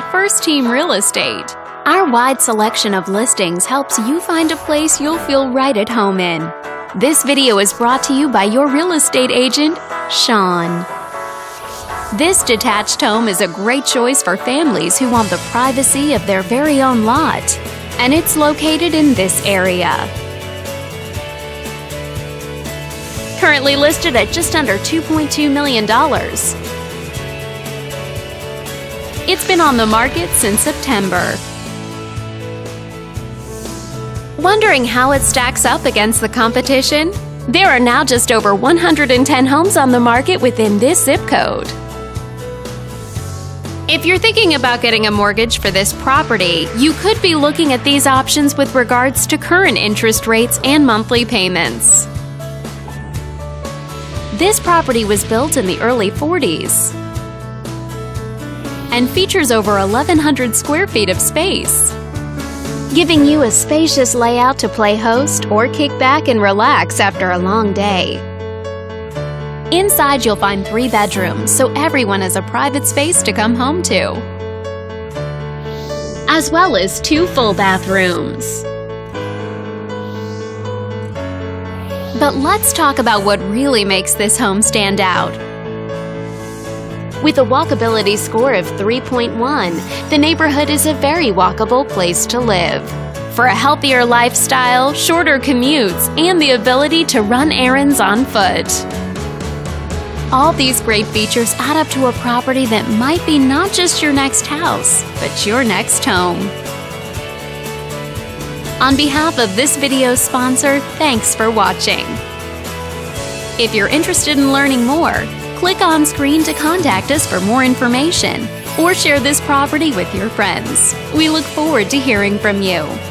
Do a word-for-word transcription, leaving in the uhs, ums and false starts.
First Team Real Estate. Our wide selection of listings helps you find a place you'll feel right at home in. This video is brought to you by your real estate agent, Sean. This detached home is a great choice for families who want the privacy of their very own lot, and it's located in this area. Currently listed at just under two point two million dollars. It's been on the market since September. Wondering how it stacks up against the competition? There are now just over one hundred ten homes on the market within this zip code. If you're thinking about getting a mortgage for this property, you could be looking at these options with regards to current interest rates and monthly payments. This property was built in the early forties and features over eleven hundred square feet of space, giving you a spacious layout to play host or kick back and relax after a long day. Inside, you'll find three bedrooms, so everyone has a private space to come home to, as well as two full bathrooms. But let's talk about what really makes this home stand out. With a walkability score of three point one, the neighborhood is a very walkable place to live. For a healthier lifestyle, shorter commutes, and the ability to run errands on foot. All these great features add up to a property that might be not just your next house, but your next home. On behalf of this video's sponsor, thanks for watching. If you're interested in learning more, click on screen to contact us for more information or share this property with your friends. We look forward to hearing from you.